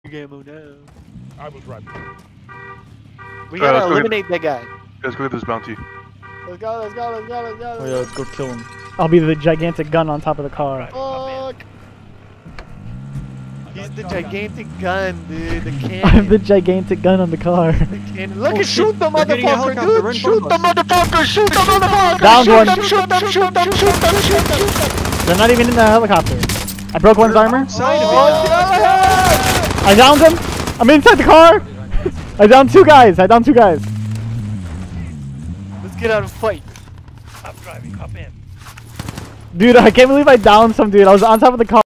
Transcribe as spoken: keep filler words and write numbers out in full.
Ammo now. I will drive. We gotta Uh, let's go eliminate that guy. Let's go get this bounty. Let's go, let's go, let's go, let's go. Oh yeah, let's go kill him. I'll be the gigantic gun on top of the car. Fuck. He's the gigantic gun, dude. The cannon. I'm the gigantic gun on the car. The cannon. Look Oh, at shoot the they're getting a motherfucker, helicopter dude. right in Shoot front the of us. motherfucker. Shoot the motherfucker. Downed shoot one. Them, shoot them, shoot them, shoot them, shoot them, shoot them. They're not even in the helicopter. I broke one's armor. Side of Oh, it. yeah. I downed him. I'm inside the car. I downed two guys. I downed two guys. Let's get out and fight. I'm driving. Hop in. Dude, I can't believe I downed some dude. I was on top of the car.